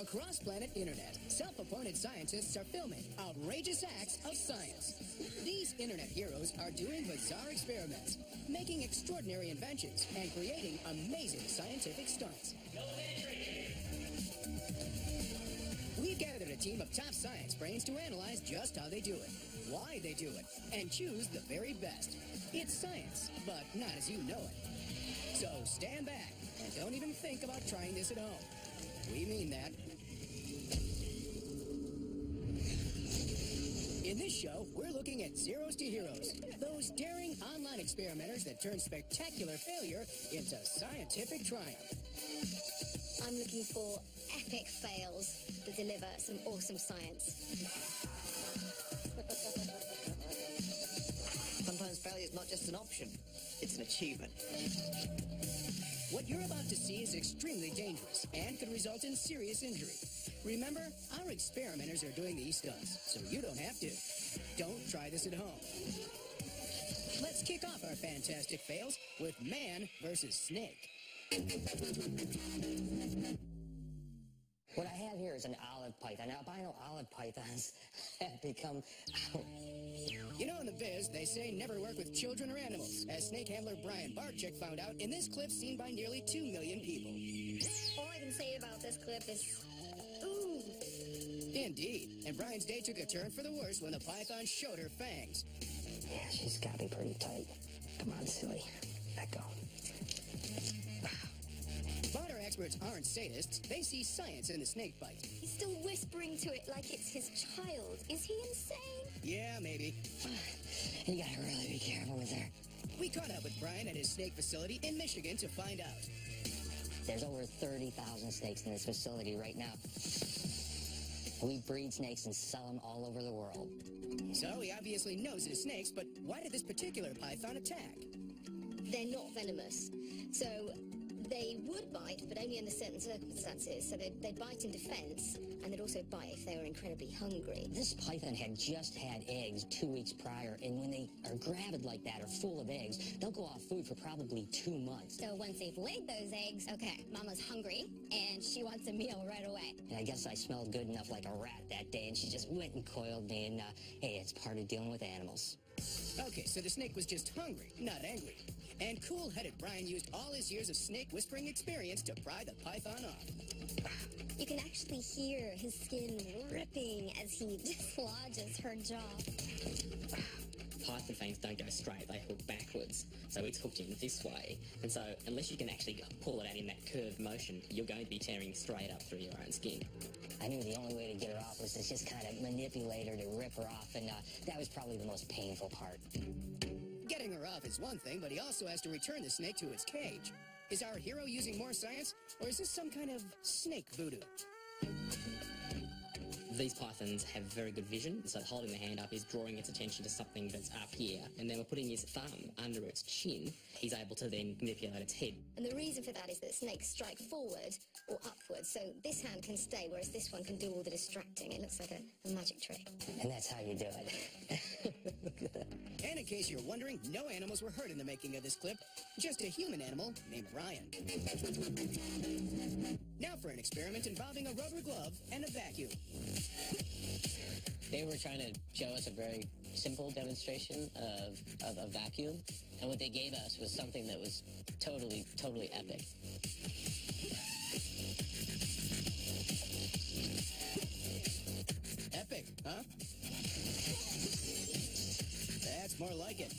Across planet internet, self-appointed scientists are filming outrageous acts of science. These internet heroes are doing bizarre experiments, making extraordinary inventions, and creating amazing scientific stunts. We've gathered a team of top science brains to analyze just how they do it, why they do it, and choose the very best. It's science, but not as you know it. So stand back and don't even think about trying this at home. We mean that. In this show, we're looking at Zeros to Heroes, those daring online experimenters that turn spectacular failure into scientific triumph. I'm looking for epic fails that deliver some awesome science. Sometimes failure is not just an option, it's an achievement. What you're about to see is extremely dangerous and could result in serious injury. Remember, our experimenters are doing these stunts, so you don't have to. Don't try this at home. Let's kick off our fantastic fails with man versus snake. What I have here is an olive python. Now, albino olive pythons have become... You know, in the biz, they say never work with children or animals, as snake handler Brian Barczyk found out in this clip seen by nearly 2 million people. All I can say about this clip is, ooh. Indeed, and Brian's day took a turn for the worse when the python showed her fangs. Yeah, she's got to be pretty tight. Come on, silly. Let go. But our experts aren't sadists. They see science in the snake bite. He's still whispering to it like it's his child. Is he insane? Yeah, maybe. You gotta really be careful with her. We caught up with Brian at his snake facility in Michigan to find out. There's over 30,000 snakes in this facility right now. We breed snakes and sell them all over the world. So he obviously knows his snakes, but why did this particular python attack? They're not venomous. So they would bite, but only under certain circumstances. So they'd bite in defense, and they'd also bite if they were incredibly hungry. This python had just had eggs 2 weeks prior, and when they are gravid like that or full of eggs, they'll go off food for probably 2 months. So once they've laid those eggs, okay, mama's hungry, and she wants a meal right away. And I guess I smelled good enough like a rat that day, and she just went and coiled me, and hey, it's part of dealing with animals. Okay, so the snake was just hungry, not angry. And cool-headed Brian used all his years of snake whispering experience to pry the python off. You can actually hear his skin ripping as he dislodges her jaw. Python fangs don't go straight, they hook backwards. So it's hooked in this way. And so unless you can actually pull it out in that curved motion, you're going to be tearing straight up through your own skin. I knew the only way to get her off was to just kind of manipulate her to rip her off, and that was probably the most painful part. Getting her off is one thing, but he also has to return the snake to its cage. Is our hero using more science, or is this some kind of snake voodoo? These pythons have very good vision, so holding the hand up is drawing its attention to something that's up here, and then we're putting his thumb under its chin. He's able to then manipulate its head. And the reason for that is that snakes strike forward or upwards, so this hand can stay, whereas this one can do all the distracting. It looks like a magic trick. And that's how you do it. And in case you're wondering, no animals were hurt in the making of this clip, just a human animal named Brian. Now for an experiment involving a rubber glove and a vacuum. They were trying to show us a very simple demonstration of a vacuum, and what they gave us was something that was totally epic. Epic, huh? That's more like it.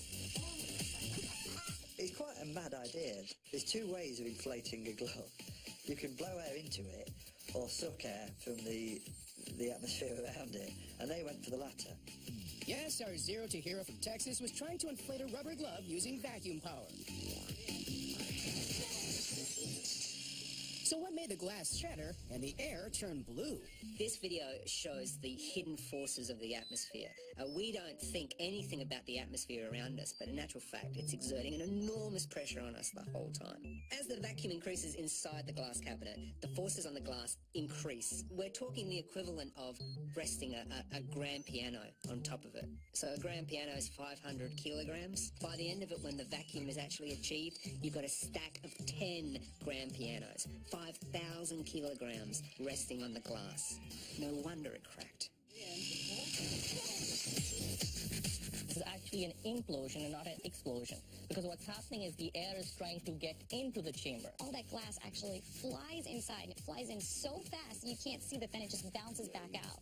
It's quite a mad idea. There's 2 ways of inflating a glove. You can blow air into it or suck air from the atmosphere around it, and they went for the latter. Yes, our Zero to Hero from Texas was trying to inflate a rubber glove using vacuum power. So what made the glass shatter and the air turn blue? This video shows the hidden forces of the atmosphere. We don't think anything about the atmosphere around us, but in actual fact, it's exerting an enormous pressure on us the whole time. As the vacuum increases inside the glass cabinet, the forces on the glass increase. We're talking the equivalent of resting a grand piano on top of it. So a grand piano is 500 kilograms. By the end of it, when the vacuum is actually achieved, you've got a stack of 10 grand pianos. 5 25,000 kilograms resting on the glass. No wonder it cracked. This is actually an implosion and not an explosion, because what's happening is the air is trying to get into the chamber. All that glass actually flies inside. It flies in so fast you can't see that, then it just bounces back out.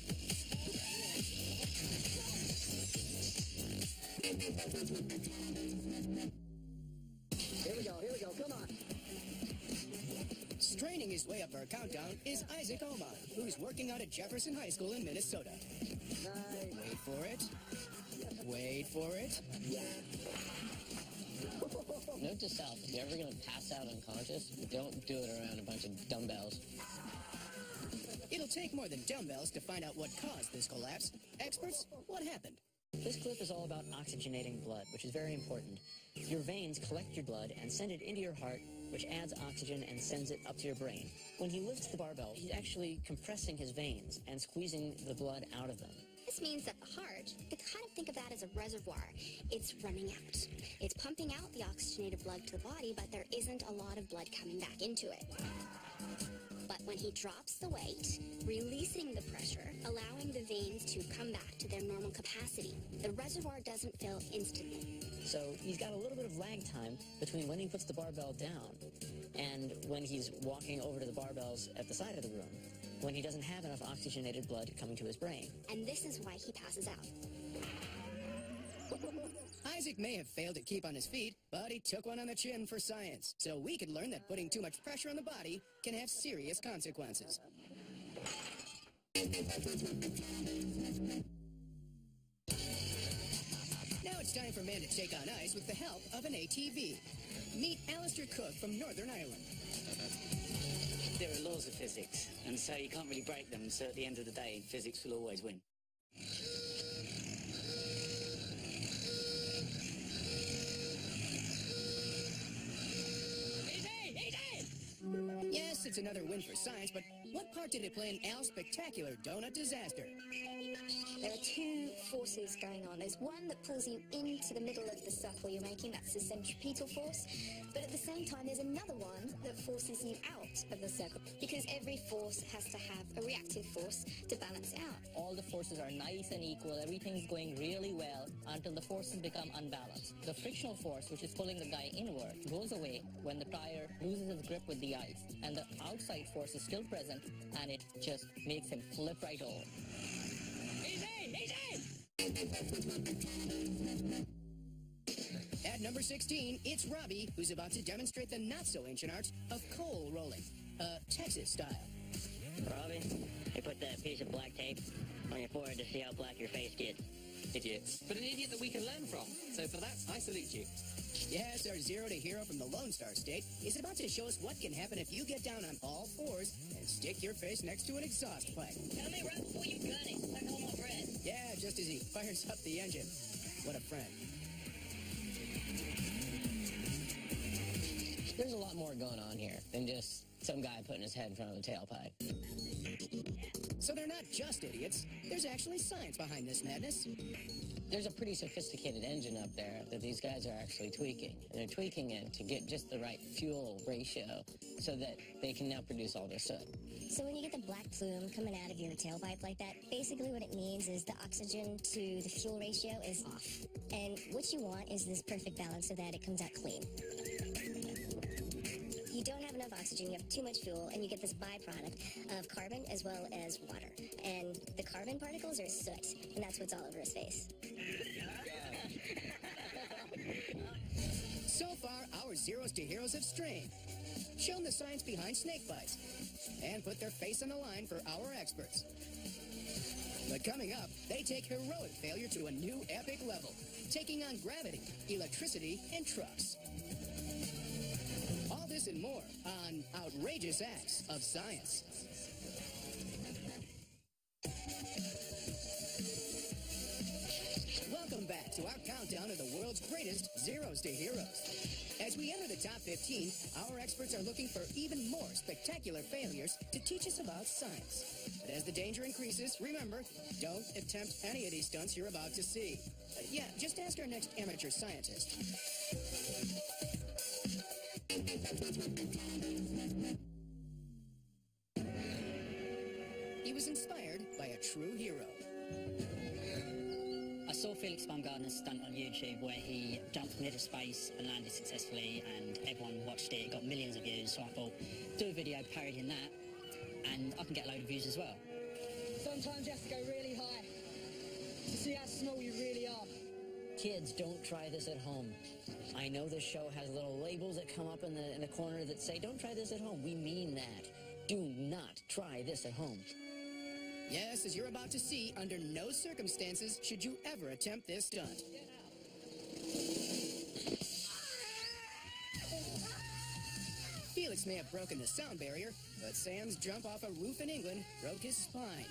Here we go, come on. Straining his way up our countdown is Isaac Oma, who's working out at Jefferson High School in Minnesota. Wait for it. Wait for it. Note to self, if you're ever going to pass out unconscious, don't do it around a bunch of dumbbells. It'll take more than dumbbells to find out what caused this collapse. Experts, what happened? This clip is all about oxygenating blood, which is very important. Your veins collect your blood and send it into your heart, which adds oxygen and sends it up to your brain. When he lifts the barbell, he's actually compressing his veins and squeezing the blood out of them. This means that the heart, you can kind of think of that as a reservoir. It's running out. It's pumping out the oxygenated blood to the body, but there isn't a lot of blood coming back into it. But when he drops the weight, releasing the pressure, allowing the veins to come back to their normal capacity, the reservoir doesn't fill instantly. So he's got a little bit of lag time between when he puts the barbell down and when he's walking over to the barbells at the side of the room, when he doesn't have enough oxygenated blood coming to his brain. And this is why he passes out. Isaac may have failed to keep on his feet, but he took one on the chin for science. So we could learn that putting too much pressure on the body can have serious consequences. Now it's time for man to take on ice with the help of an ATV. Meet Alistair Cook from Northern Ireland. There are laws of physics, and so you can't really break them, so at the end of the day, physics will always win. Yes, it's another win for science, but what part did it play in Al's spectacular donut disaster? There are two forces going on. There's one that pulls you into the middle of the circle you're making, that's the centripetal force. But at the same time, there's another one that forces you out of the circle, because every force has to have a reactive force to balance out. All the forces are nice and equal, everything's going really well until the forces become unbalanced. The frictional force, which is pulling the guy inward, goes away when the tire loses its grip with the ice, and the outside force is still present, and it just makes him flip right over. At number 16, it's Robbie, who's about to demonstrate the not-so-ancient art of coal rolling, Texas style. Robbie, they put that piece of black tape on your forehead to see how black your face gets. Idiots. But an idiot that we can learn from. So for that, I salute you. Yes, our Zero to Hero from the Lone Star State is about to show us what can happen if you get down on all fours and stick your face next to an exhaust pipe. Tell me right before you gun it, like all my bread. Yeah, just as he fires up the engine. What a friend. There's a lot more going on here than just some guy putting his head in front of a tailpipe. So they're not just idiots. There's actually science behind this madness. There's a pretty sophisticated engine up there that these guys are actually tweaking. And they're tweaking it to get just the right fuel ratio so that they can now produce all their soot. So when you get the black plume coming out of your tailpipe like that, basically what it means is the oxygen to the fuel ratio is off. And what you want is this perfect balance so that it comes out clean. You don't have enough oxygen, you have too much fuel, and you get this byproduct of carbon as well as water. And the carbon particles are soot, and that's what's all over his face. So far, our Zeros to Heroes have strained, shown the science behind snake bites, and put their face on the line for our experts. But coming up, they take heroic failure to a new epic level, taking on gravity, electricity, and trucks. All this and more on Outrageous Acts of Science. Welcome back to our countdown of the world's greatest Zeros to Heroes. As we enter the top 15, our experts are looking for even more spectacular failures to teach us about science. But as the danger increases, remember, don't attempt any of these stunts you're about to see. Yeah, just ask our next amateur scientist. stunt on YouTube where he jumped from into space and landed successfully, and everyone watched it. It got millions of views, so I thought, do a video parodying that, and I can get a load of views as well. Sometimes you have to go really high to see how small you really are. Kids, don't try this at home. I know this show has little labels that come up in the corner that say, don't try this at home. We mean that. Do not try this at home. Yes, as you're about to see, under no circumstances should you ever attempt this stunt. Felix may have broken the sound barrier, but Sam's jump off a roof in England broke his spine.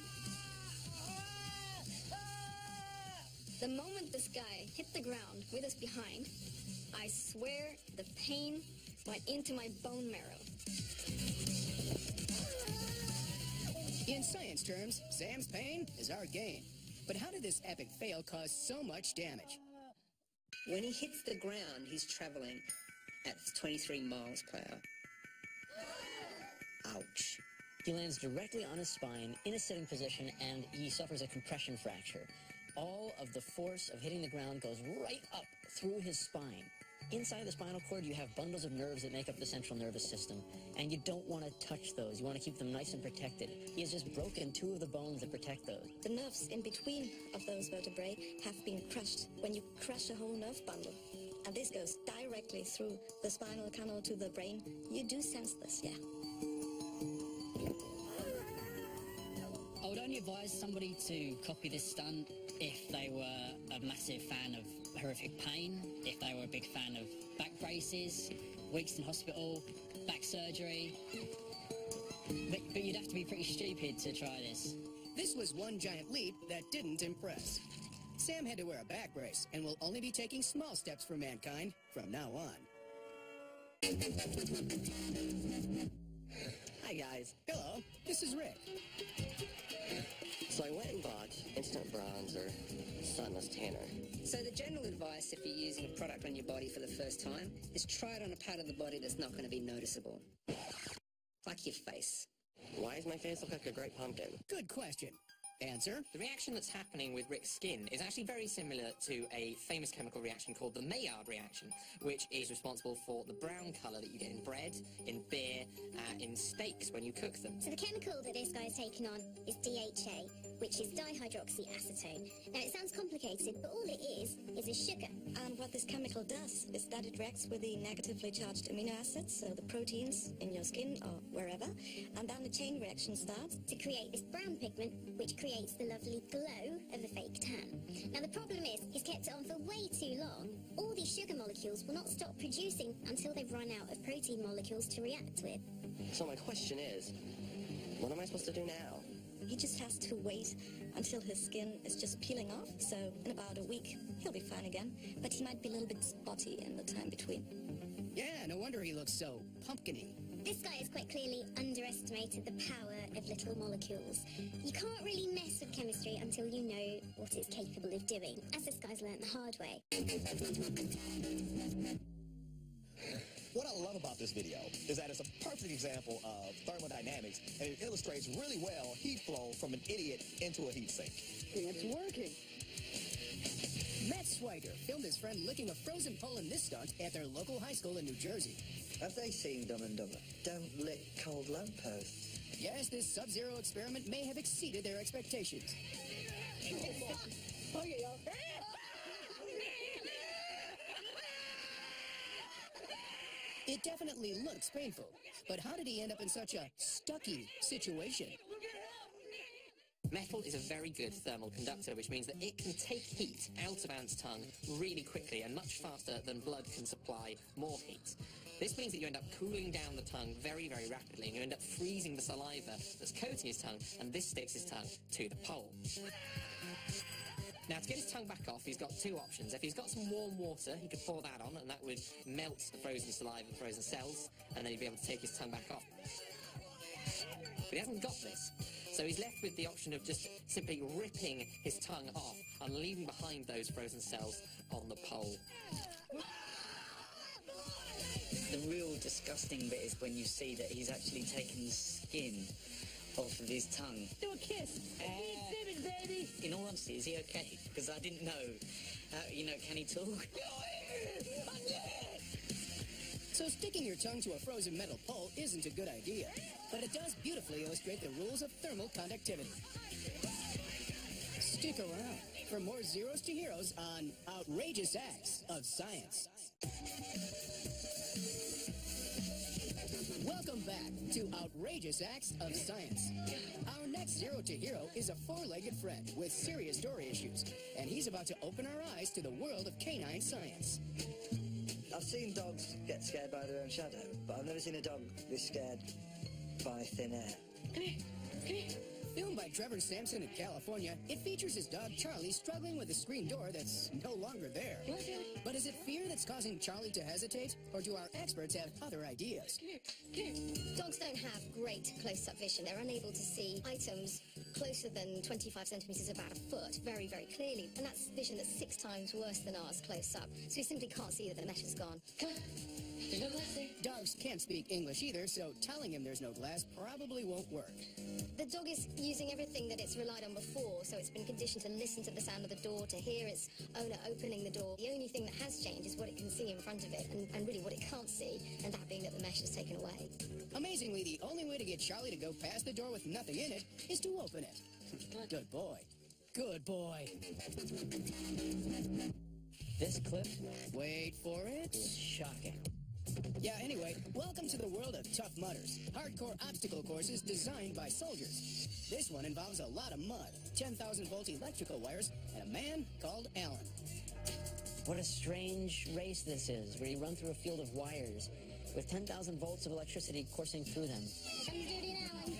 The moment this guy hit the ground with us behind, I swear the pain went into my bone marrow. In science terms, Sam's pain is our gain. But how did this epic fail cause so much damage? When he hits the ground, he's travelling at 23 miles per hour. Ouch. He lands directly on his spine in a sitting position, and he suffers a compression fracture. All of the force of hitting the ground goes right up through his spine. Inside the spinal cord, you have bundles of nerves that make up the central nervous system, and you don't want to touch those. You want to keep them nice and protected. He has just broken 2 of the bones that protect those. The nerves in between of those vertebrae have been crushed when you crush a whole nerve bundle. And this goes directly through the spinal canal to the brain. You do sense this, yeah. I would only advise somebody to copy this stunt if they were a massive fan of horrific pain, if they were a big fan of back braces, weeks in hospital, back surgery. But you'd have to be pretty stupid to try this. This was one giant leap that didn't impress. Sam had to wear a back brace and will only be taking small steps for mankind from now on. Hi guys. Hello, this is Rick. So I went and bought Instant Bronzer Sunless Tanner. So the general advice if you're using a product on your body for the first time is try it on a part of the body that's not going to be noticeable. Like your face. Why does my face look like a great pumpkin? Good question. Answer? The reaction that's happening with Rick's skin is actually very similar to a famous chemical reaction called the Maillard reaction, which is responsible for the brown colour that you get in bread, in beer, in steaks when you cook them. So the chemical that this guy is taking on is DHA, which is dihydroxyacetone. Now it sounds complicated, but all it is a sugar. And what this chemical does is that it reacts with the negatively charged amino acids, so the proteins in your skin or wherever, and then the chain reaction starts to create this brown pigment, which creates the lovely glow of a fake tan. Now the problem is, he's kept it on for way too long. All these sugar molecules will not stop producing until they've run out of protein molecules to react with. So my question is, what am I supposed to do now? He just has to wait until his skin is just peeling off, so in about a week he'll be fine again, but he might be a little bit spotty in the time between. Yeah, no wonder he looks so pumpkin-y. This guy has quite clearly underestimated the power of little molecules. You can't really mess with chemistry until you know what it's capable of doing, as this guy's learnt the hard way. What I love about this video is that it's a perfect example of thermodynamics, and it illustrates really well heat flow from an idiot into a heat sink. It's working. Matt Swiger filmed his friend licking a frozen pole in this stunt at their local high school in New Jersey. Have they seen Dumb and Dumber? Don't lick cold lampposts. Yes, this Sub-Zero experiment may have exceeded their expectations. It definitely looks painful, but how did he end up in such a stucky situation? Metal is a very good thermal conductor, which means that it can take heat out of Ant's tongue really quickly and much faster than blood can supply more heat. This means that you end up cooling down the tongue very, very rapidly, and you end up freezing the saliva that's coating his tongue, and this sticks his tongue to the pole. Now, to get his tongue back off, he's got 2 options. If he's got some warm water, he could pour that on, and that would melt the frozen saliva and frozen cells, and then he'd be able to take his tongue back off. But he hasn't got this, so he's left with the option of just simply ripping his tongue off and leaving behind those frozen cells on the pole. The real disgusting bit is when you see that he's actually taken the skin off of his tongue. Do a kiss. Keith Simmons, baby. In all honesty, is he okay? Because I didn't know. Can he talk? So sticking your tongue to a frozen metal pole isn't a good idea, but it does beautifully illustrate the rules of thermal conductivity. Stick around for more Zeros to Heroes on Outrageous Acts of Science. Welcome back to Outrageous Acts of Science. Our next Zero to Hero is a four-legged friend with serious story issues, and he's about to open our eyes to the world of canine science. I've seen dogs get scared by their own shadow, but I've never seen a dog be scared by thin air. Come here. Come here. Filmed by Trevor Sampson in California, it features his dog Charlie struggling with a screen door that's no longer there. But is it fear that's causing Charlie to hesitate, or do our experts have other ideas? Dogs don't have great close-up vision. They're unable to see items closer than 25 centimetres, about a foot, very, very clearly. And that's vision that's 6 times worse than ours close up. So we simply can't see that the mesh is gone. Dogs can't speak English either, so telling him there's no glass probably won't work. The dog is using everything that it's relied on before, so it's been conditioned to listen to the sound of the door, to hear its owner opening the door. The only thing that has changed is what it can see in front of it, and really what it can't see, and that being that the mesh is taken away. Amazingly, the only way to get Charlie to go past the door with nothing in it is to open it. Good boy. Good boy. This clip, wait for it, shocking. Yeah, anyway, welcome to the world of Tough Mudders, hardcore obstacle courses designed by soldiers. This one involves a lot of mud, 10,000-volt electrical wires, and a man called Alan. What a strange race this is, where you run through a field of wires with 10,000 volts of electricity coursing through them. Come to Judy and Alan.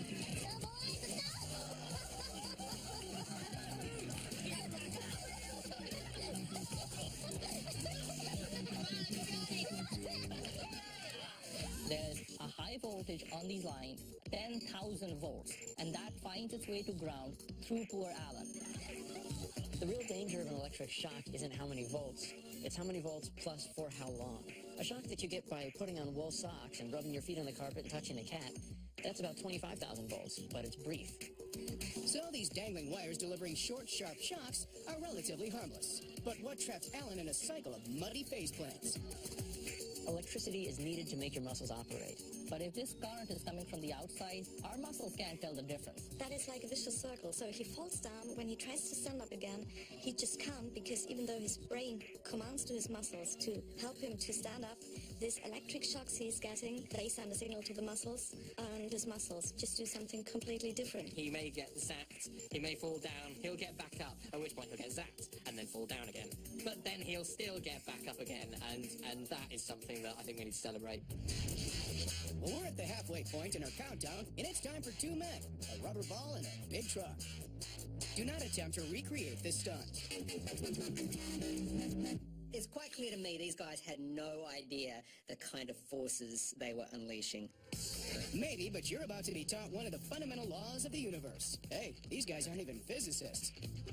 There's a high voltage on these lines, 10,000 volts, and that finds its way to ground through poor Alan. The real danger of an electric shock isn't how many volts, it's how many volts plus for how long. A shock that you get by putting on wool socks and rubbing your feet on the carpet and touching a cat, that's about 25,000 volts, but it's brief. So these dangling wires delivering short, sharp shocks are relatively harmless. But what traps Alan in a cycle of muddy phase plants? Electricity is needed to make your muscles operate. But if this current is coming from the outside, our muscles can't tell the difference. That is like a vicious circle. So he falls down. When he tries to stand up again, he just can't, because even though his brain commands to his muscles to help him to stand up, these electric shocks he's getting, they send a signal to the muscles, and his muscles just do something completely different. He may get zapped, he may fall down, he'll get back up, at which point he'll get zapped, and then fall down again. But then he'll still get back up again, and that is something that I think we need to celebrate. Well, we're at the halfway point in our countdown, and it's time for 2 men, a rubber ball and a big truck. Do not attempt to recreate this stunt. It's quite clear to me these guys had no idea the kind of forces they were unleashing. Maybe, but you're about to be taught one of the fundamental laws of the universe. Hey, these guys aren't even physicists.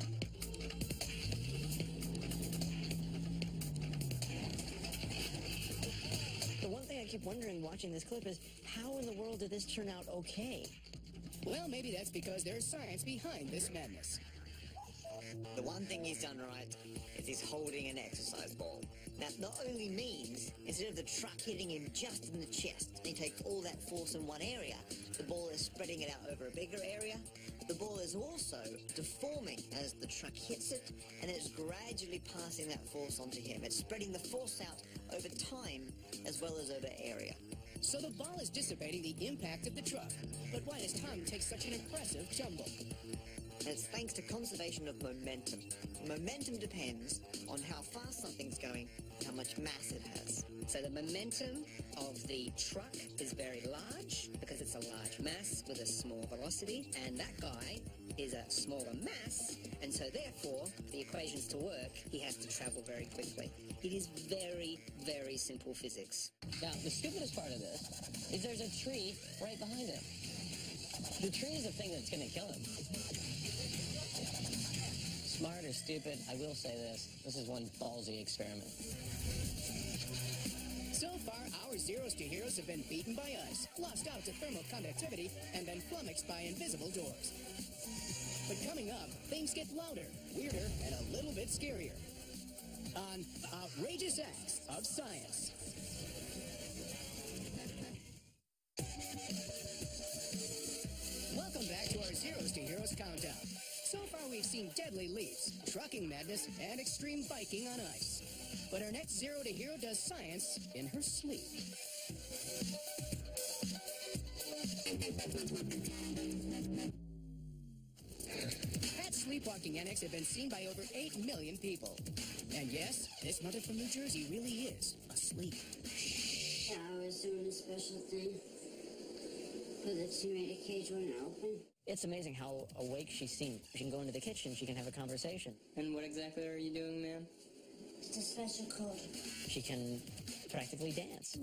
The one thing I keep wondering watching this clip is, how in the world did this turn out okay? Well, maybe that's because there's science behind this madness. The one thing he's done right is he's holding an exercise ball. That not only means, instead of the truck hitting him just in the chest, he takes all that force in one area, the ball is spreading it out over a bigger area. The ball is also deforming as the truck hits it, and it's gradually passing that force onto him. It's spreading the force out over time as well as over area. So the ball is dissipating the impact of the truck. But why does Tom take such an impressive tumble? And it's thanks to conservation of momentum. Momentum depends on how fast something's going, how much mass it has. So the momentum of the truck is very large because it's a large mass with a small velocity, and that guy is a smaller mass, and so therefore, for the equations to work, he has to travel very quickly. It is very, very simple physics. Now, the stupidest part of this is there's a tree right behind it. The tree is the thing that's going to kill him. Smart or stupid, I will say this. This is one ballsy experiment. So far, our Zeros Zeros to Heroes have been beaten by ice, lost out to thermal conductivity, and been flummoxed by invisible doors. But coming up, things get louder, weirder, and a little bit scarier. On Outrageous Acts of Science. Welcome back to our Zeros to Heroes countdown. So far we've seen deadly leaps, trucking madness, and extreme biking on ice. But our next Zero to Hero does science in her sleep. Pat's sleepwalking annex have been seen by over 8 million people. And yes, this mother from New Jersey really is asleep. I was doing a special thing, but the tomato cage wouldn't open. It's amazing how awake she seemed. She can go into the kitchen, she can have a conversation. And what exactly are you doing, ma'am? It's a special code. She can practically dance.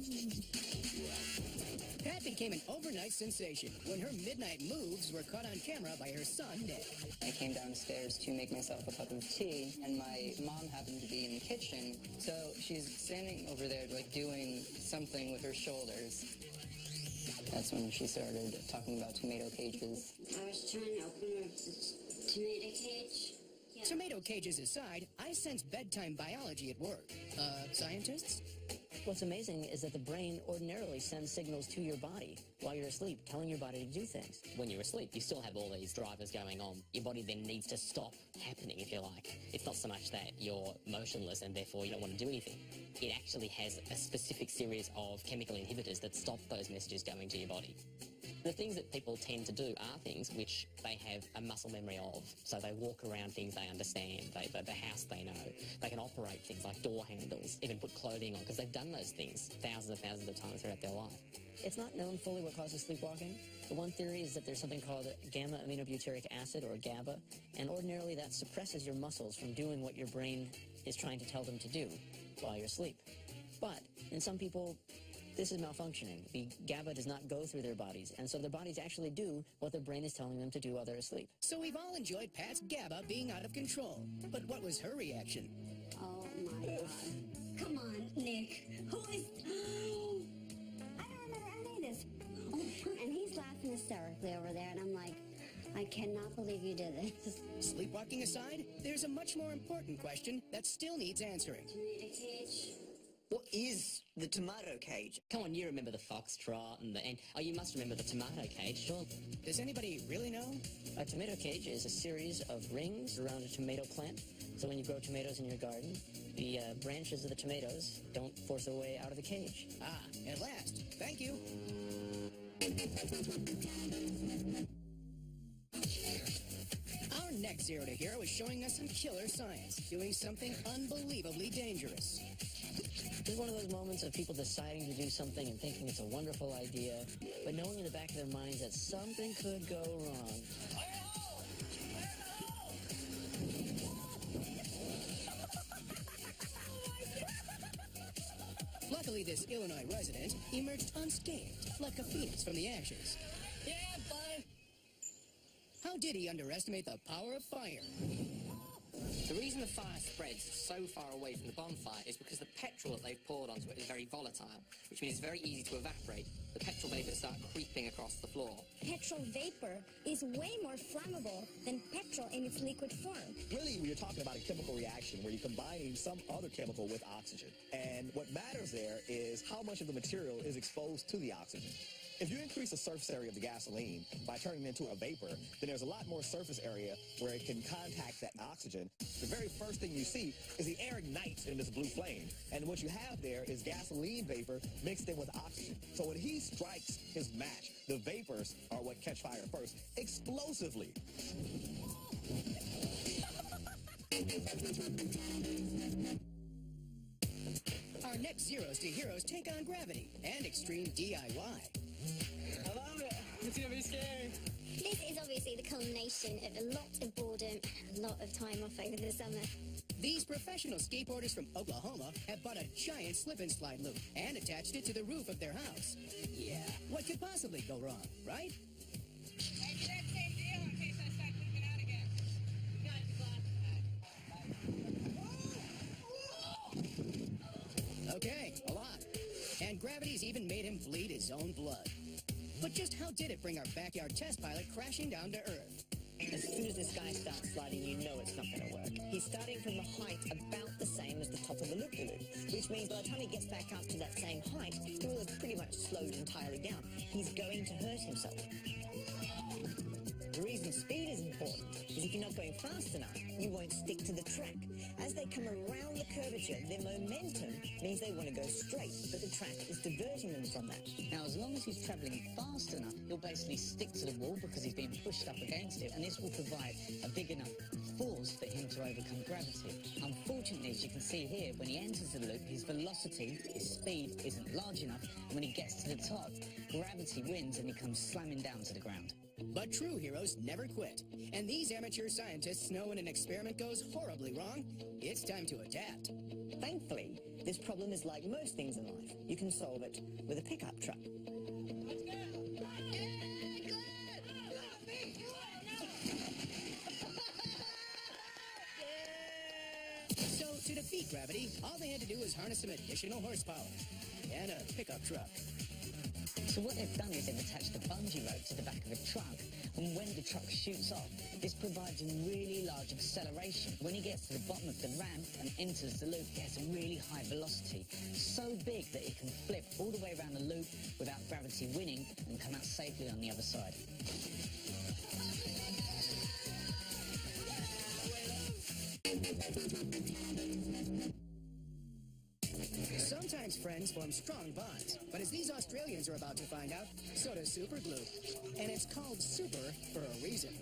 Pat became an overnight sensation when her midnight moves were caught on camera by her son, Nick. I came downstairs to make myself a cup of tea, and my mom happened to be in the kitchen, so she's standing over there, like, doing something with her shoulders. That's when she started talking about tomato cages. I was trying to open her tomato cage. Yeah. Tomato cages aside, I sense bedtime biology at work. Scientists? What's amazing is that the brain ordinarily sends signals to your body while you're asleep, telling your body to do things. When you're asleep, you still have all these drivers going on. Your body then needs to stop happening, if you like. It's not so much that you're motionless and therefore you don't want to do anything. It actually has a specific series of chemical inhibitors that stop those messages going to your body. The things that people tend to do are things which they have a muscle memory of. So they walk around things they understand, the house they know. They can operate things like door handles, even put clothing on, because they've done those things thousands and thousands of times throughout their life. It's not known fully what causes sleepwalking. The one theory is that there's something called gamma-aminobutyric acid, or GABA, and ordinarily that suppresses your muscles from doing what your brain is trying to tell them to do while you're asleep. But in some people, this is malfunctioning. The GABA does not go through their bodies, and so their bodies actually do what their brain is telling them to do while they're asleep. So we've all enjoyed Pat's GABA being out of control. But what was her reaction? Oh my God. Come on, Nick. Who is... I don't remember any of this. And he's laughing hysterically over there, and I'm like, I cannot believe you did this. Sleepwalking aside, there's a much more important question that still needs answering. Tomato cage. What is the tomato cage? Come on, you remember the foxtrot and oh, you must remember the tomato cage, sure. Does anybody really know? A tomato cage is a series of rings around a tomato plant. So when you grow tomatoes in your garden, the branches of the tomatoes don't force their way out of the cage. Ah, at last. Thank you. Our next Zero to Hero is showing us some killer science, doing something unbelievably dangerous. This is one of those moments of people deciding to do something and thinking it's a wonderful idea, but knowing in the back of their minds that something could go wrong. Luckily, this Illinois resident emerged unscathed, like a phoenix from the ashes. Yeah, bud. How did he underestimate the power of fire? The reason the fire spreads so far away from the bonfire is because the petrol that they've poured onto it is very volatile, which means it's very easy to evaporate. The petrol vapors start creeping across the floor. Petrol vapor is way more flammable than petrol in its liquid form. Really, you're talking about a chemical reaction where you're combining some other chemical with oxygen. And what matters there is how much of the material is exposed to the oxygen. If you increase the surface area of the gasoline by turning it into a vapor, then there's a lot more surface area where it can contact that oxygen. The very first thing you see is the air ignites in this blue flame. And what you have there is gasoline vapor mixed in with oxygen. So when he strikes his match, the vapors are what catch fire first, explosively. Our next Zeros to Heroes take on gravity and extreme DIY. I love it. It's gonna be scary. This is obviously the culmination of a lot of boredom and a lot of time off over the summer. These professional skateboarders from Oklahoma have bought a giant slip-and-slide loop and attached it to the roof of their house. Yeah, what could possibly go wrong, right? Okay, a lot. And gravity's even made him bleed his own blood. But just how did it bring our backyard test pilot crashing down to Earth? As soon as this guy starts sliding, you know it's not going to work. He's starting from the height about the same as the top of the loop-de-loop, which means by the time he gets back up to that same height, he will have pretty much slowed entirely down. He's going to hurt himself. The reason speed is important is if you're not going fast enough, you won't stick to the track. As they come around the curvature, their momentum means they want to go straight, but the track is diverting them from that. Now, as long as he's travelling fast enough, he'll basically stick to the wall because he's being pushed up against it, and this will provide a big enough force for him to overcome gravity. Unfortunately, as you can see here, when he enters the loop, his velocity, his speed, isn't large enough, and when he gets to the top, gravity wins and he comes slamming down to the ground. But true heroes never quit. And these amateur scientists know when an experiment goes horribly wrong, it's time to adapt. Thankfully, this problem is like most things in life. You can solve it with a pickup truck. So, to defeat gravity, all they had to do was harness some additional horsepower and a pickup truck. So what they've done is they've attached a bungee rope to the back of a truck, and when the truck shoots off, this provides a really large acceleration. When he gets to the bottom of the ramp and enters the loop, he has a really high velocity, so big that it can flip all the way around the loop without gravity winning and come out safely on the other side. Sometimes friends form strong bonds, but as these Australians are about to find out, so does super glue. And it's called super for a reason.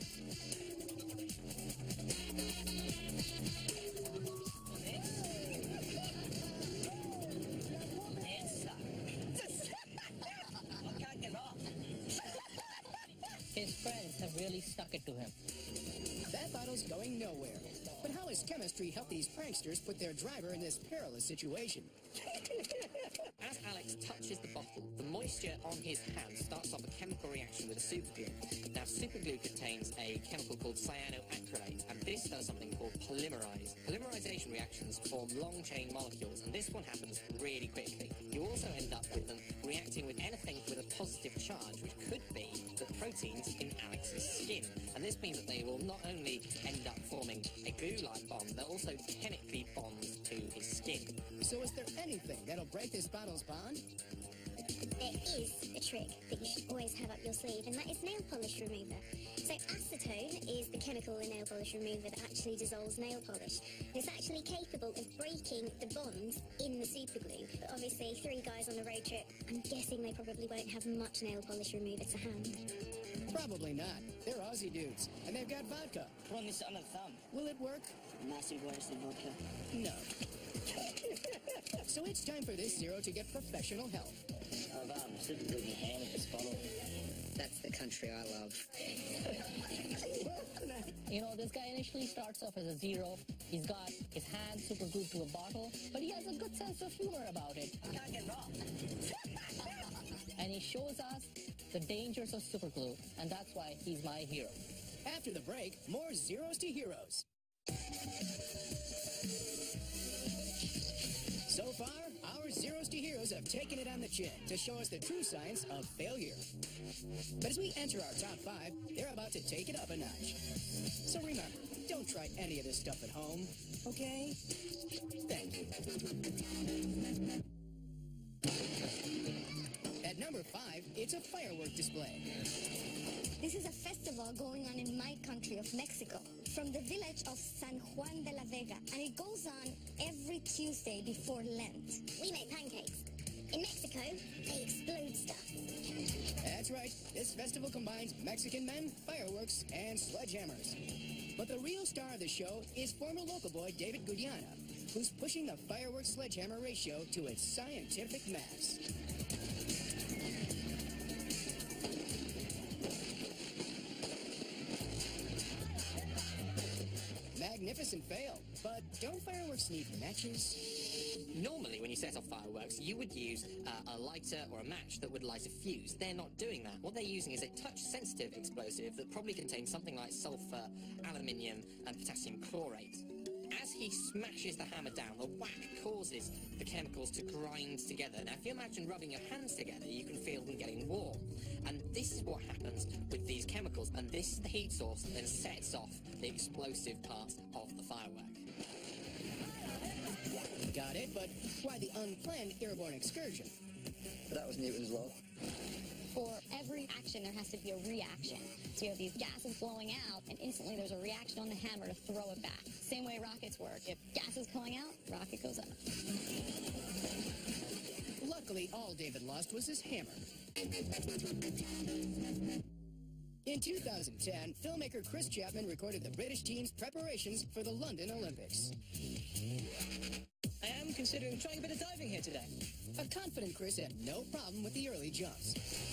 His friends have really stuck it to him. That bottle's going nowhere. But how has chemistry helped these pranksters put their driver in this perilous situation? As Alex touches the bottle, the moisture on his hand starts off a chemical reaction with a superglue. Now, superglue contains a chemical called cyanoacrylate, and this does something called polymerize. Polymerization reactions form long-chain molecules, and this one happens really quickly. You also end up with them reacting with anything with a positive charge, which could be the proteins in Alex's skin. And this means that they will not only end up forming a glue-like bond, they'll also chemically bond to his skin. So is there anything that'll break this bottle's bond? There is a trick that you should always have up your sleeve, and that is nail polish remover. So acetone is the chemical in nail polish remover that actually dissolves nail polish. It's actually capable of breaking the bonds in the superglue. But obviously, 3 guys on a road trip, I'm guessing they probably won't have much nail polish remover to hand. Probably not. They're Aussie dudes, and they've got vodka. Run this on a thumb. Will it work? Massive waste of vodka. No. So it's time for this Zero to get professional help. I've simply in hand with this bottle. That's the country I love. You know, this guy initially starts off as a zero. He's got his hand super glued to a bottle, but he has a good sense of humor about it. Can't get wrong. And he shows us the dangers of super glue, and that's why he's my hero. After the break, more Zeros to Heroes. So far, our Zeros to Heroes have taken it on the chin to show us the true science of failure. But as we enter our top 5, they're about to take it up a notch. So remember, don't try any of this stuff at home, okay? Thank you. At number 5, it's a firework display. This is a festival going on in my country of Mexico, from the village of San Juan de la Vega, and it goes on every Tuesday before Lent. We make pancakes. In Mexico, they explode stuff. That's right. This festival combines Mexican men, fireworks, and sledgehammers. But the real star of the show is former local boy David Gudiana, who's pushing the fireworks sledgehammer ratio to its scientific max. Magnificent fail, but don't fireworks need matches? Normally, when you set off fireworks, you would use a lighter or a match that would light a fuse. They're not doing that. What they're using is a touch-sensitive explosive that probably contains something like sulfur, aluminium, and potassium chlorate. As he smashes the hammer down, the whack causes the chemicals to grind together. Now, if you imagine rubbing your hands together, you can feel them getting warm. And this is what happens with these chemicals, and this is the heat source that then sets off the explosive part of the firework. Got it, but why the unplanned airborne excursion? That was Newton's law. For every action, there has to be a reaction. So you have these gases blowing out, and instantly there's a reaction on the hammer to throw it back. Same way rockets work. If gas is coming out, rocket goes up. Luckily, all David lost was his hammer. In 2010, filmmaker Chris Chapman recorded the British team's preparations for the London Olympics. I am considering trying a bit of diving here today. A confident Chris had no problem with the early jumps.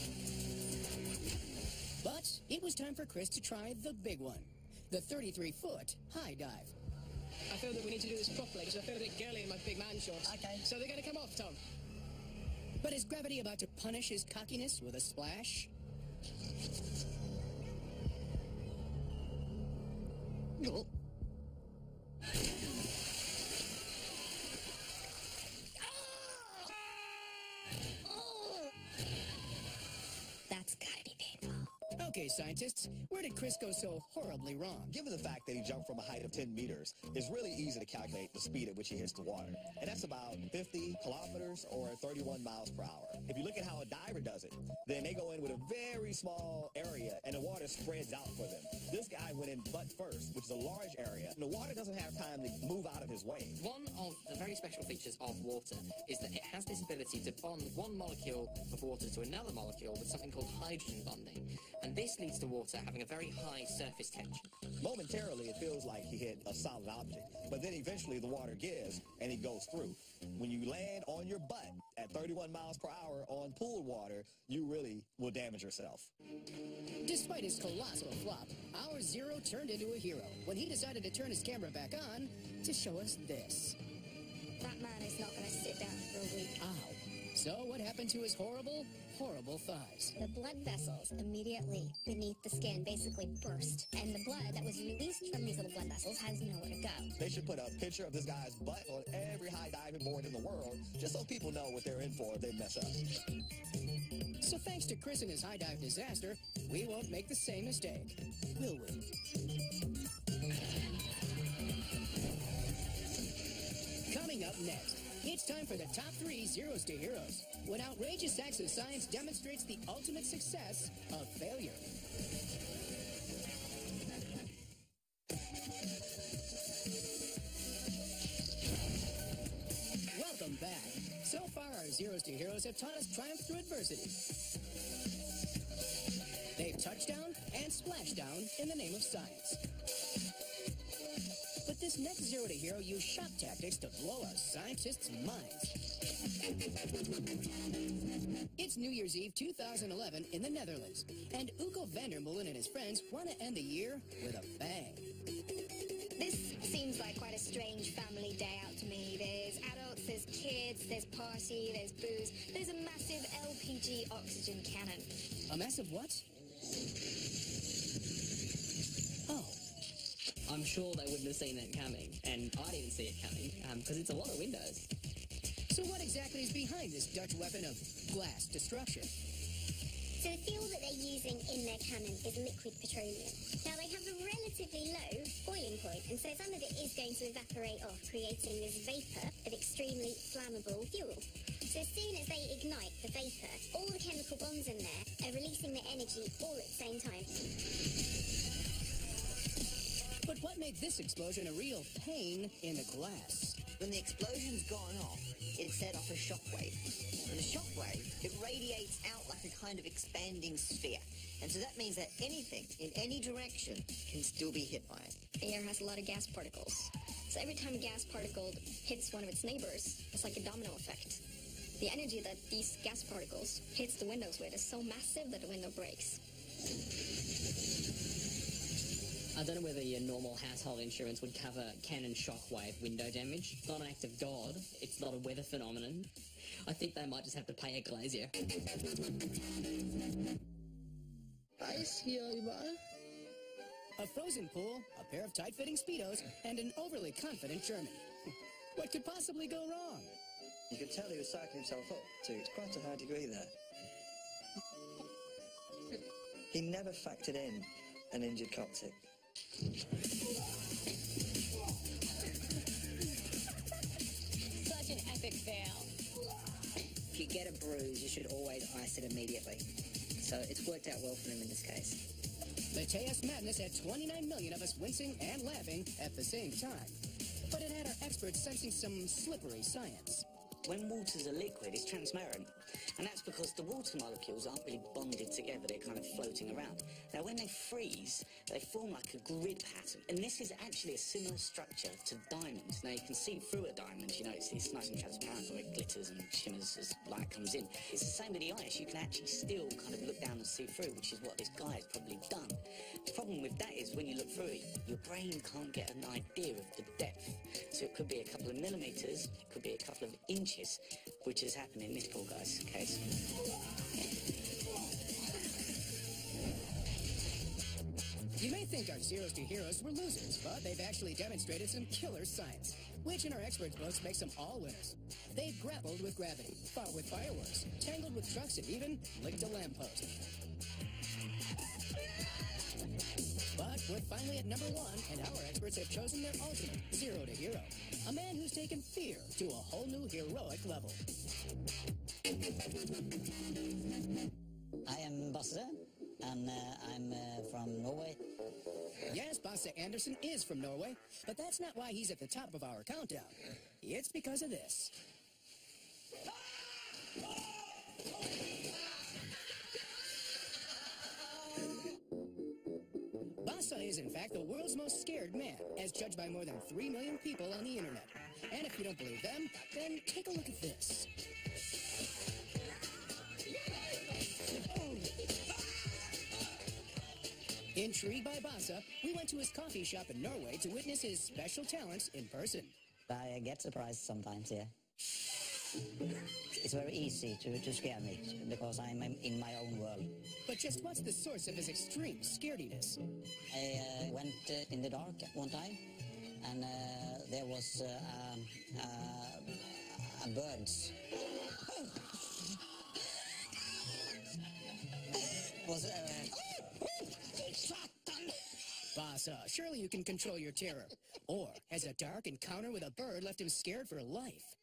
But it was time for Chris to try the big one, the 33-foot high dive. I feel that we need to do this properly because I feel a bit girly in my big man shorts. Okay. So they're going to come off, Tom. But is gravity about to punish his cockiness with a splash? No. That's gotta be painful. Okay, scientists, where did Chris go so horribly wrong? Given the fact that he jumped from a height of 10 meters, it's really easy to calculate the speed at which he hits the water. And that's about 50 kilometers or 31 miles per hour. If you look at how a diver does it, then they go in with a very small area and the water spreads out for them. This guy went in butt first, which is a large area, and the water doesn't have time to move out of his way. One of the very special features of water is that it has this ability to bond one molecule of water to another molecule with something called hydrogen bonding. And this leads to water having a very high surface tension. Momentarily, it feels like he hit a solid object, but then eventually the water gives and he goes through. When you land on your butt at 31 miles per hour on pool water, you really will damage yourself. Despite his colossal flop, our Zero turned into a hero when he decided to turn his camera back on to show us this. That man is not going to sit down for a week. Ow. So what happened to his horrible, horrible thighs? The blood vessels immediately beneath the skin basically burst, and the blood that was released from these little blood vessels has nowhere to go. They should put a picture of this guy's butt on every high diving board in the world, just so people know what they're in for if they mess up. So thanks to Chris and his high dive disaster, we won't make the same mistake, will we? Coming up next, it's time for the top 3 Zeros to Heroes, when outrageous acts of science demonstrates the ultimate success of failure. Welcome back. So far, our Zeros to Heroes have taught us triumph through adversity. They've touched down and splashed down in the name of science. But this next Zero to Hero used shock tactics to blow our scientists' minds. It's New Year's Eve 2011 in the Netherlands, and Ugo van der Molen and his friends want to end the year with a bang. This seems like quite a strange family day out to me. There's adults, there's kids, there's party, there's booze. There's a massive LPG oxygen cannon. A massive what? Oh. I'm sure they wouldn't have seen that coming, and I didn't see it coming, because it's a lot of windows. So what exactly is behind this Dutch weapon of glass destruction? So the fuel that they're using in their cannon is liquid petroleum. Now they have a relatively low boiling point, and so some of it is going to evaporate off, creating this vapor of extremely flammable fuel. So as soon as they ignite the vapor, all the chemical bonds in there are releasing the energy all at the same time. But what made this explosion a real pain in the glass? When the explosion's gone off, it set off a shockwave. And the shockwave, it radiates out like a kind of expanding sphere. And so that means that anything in any direction can still be hit by it. The air has a lot of gas particles. So every time a gas particle hits one of its neighbors, it's like a domino effect. The energy that these gas particles hits the windows with is so massive that the window breaks. I don't know whether your normal household insurance would cover cannon shockwave window damage. It's not an act of God. It's not a weather phenomenon. I think they might just have to pay a glazier. Eis hier überall. a frozen pool, a pair of tight-fitting Speedos, and an overly confident German. What could possibly go wrong? You could tell he was psyching himself up to quite a high degree there. He never factored in an injured coccyx. Such an epic fail. If you get a bruise, you should always ice it immediately. So it's worked out well for him in this case. Mateus Madness had 29 million of us wincing and laughing at the same time. But it had our experts sensing some slippery science. When water's a liquid, it's transparent. And that's because the water molecules aren't really bonded together, they're kind of floating around. Now, when they freeze, they form like a grid pattern. And this is actually a similar structure to diamonds. Now, you can see through a diamond, you know, it's nice and transparent where it glitters and shimmers as light comes in. It's the same with the ice. You can actually still kind of look down and see through, which is what this guy has probably done. The problem with that is when you look through it, your brain can't get an idea of the depth. So it could be a couple of millimeters, it could be a couple of inches, which has happened in this poor guy's case. You may think our Zeros to Heroes were losers, but they've actually demonstrated some killer science, which in our experts' books makes them all winners. They've grappled with gravity, fought with fireworks, tangled with trucks, and even licked a lamppost. But we're finally at number one, and our experts have chosen their ultimate Zero to Hero, a man who's taken fear to a whole new heroic level. I am Basse, and I'm from Norway. Yes, Basse Andersen is from Norway, but that's not why he's at the top of our countdown. It's because of this. Basse is, in fact, the world's most scared man, as judged by more than 3 million people on the internet. And if you don't believe them, then take a look at this. Intrigued by Basse, we went to his coffee shop in Norway to witness his special talents in person. I get surprised sometimes, yeah. It's very easy to scare me, because I'm in my own world. But just what's the source of his extreme scarediness? I went in the dark one time, and there was birds. Was Basse, surely you can control your terror. Or has a dark encounter with a bird left him scared for life?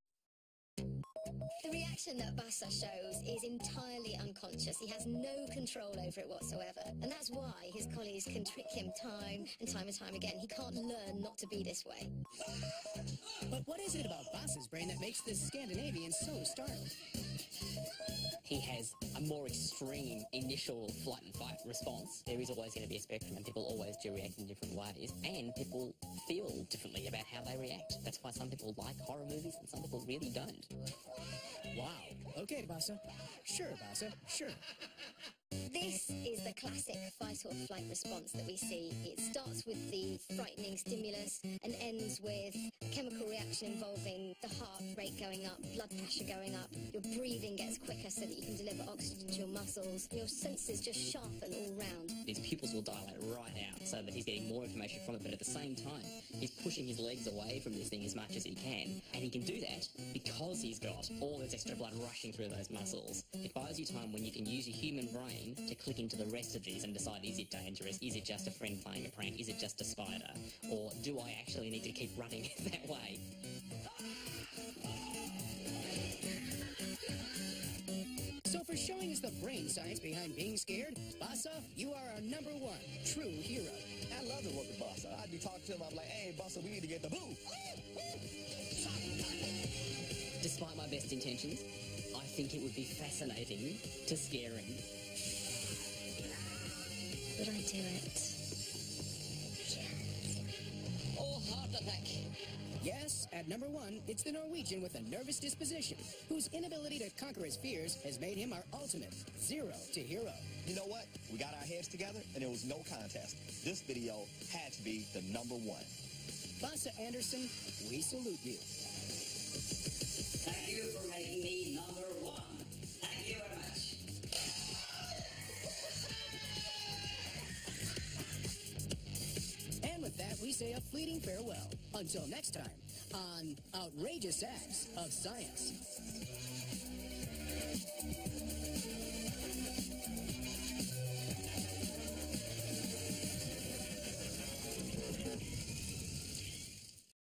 The reaction that Basse shows is entirely unconscious. He has no control over it whatsoever. And that's why his colleagues can trick him time and time again. He can't learn not to be this way. But what is it about Basse's brain that makes this Scandinavian so startled? He has a more extreme initial flight and fight response. There is always going to be a spectrum, and people always do react in different ways, and people feel differently about how they react. That's why some people like horror movies and some people really don't. Wow. Okay, Basse. Sure, Basse. Sure. This is the classic fight or flight response that we see. It starts with the frightening stimulus and ends with a chemical reaction involving the heart rate going up, blood pressure going up, your breathing gets quicker so that you can deliver oxygen to your muscles, your senses just sharpen all round. His pupils will dilate right out so that he's getting more information from it, but at the same time, he's pushing his legs away from this thing as much as he can, and he can do that because he's got all this extra blood rushing through those muscles. It buys you time when you can use your human brain to click into the rest of these and decide, is it dangerous? Is it just a friend playing a prank? Is it just a spider? Or do I actually need to keep running that way? So for showing us the brain science behind being scared, Basse, you are our number one true hero. I love to work with Basse. I'd be talking to him, I'm like, hey, Basse, we need to get the boo. Despite my best intentions, I think it would be fascinating to scare him. Would I do it? Yes. Or heart attack. Yes, at number one, it's the Norwegian with a nervous disposition, whose inability to conquer his fears has made him our ultimate Zero to Hero. You know what? We got our heads together, and there was no contest. This video had to be the number one. Basse Andersen, we salute you. Thank you for making me number one. Thank you very much. Until next time on Outrageous Acts of Science.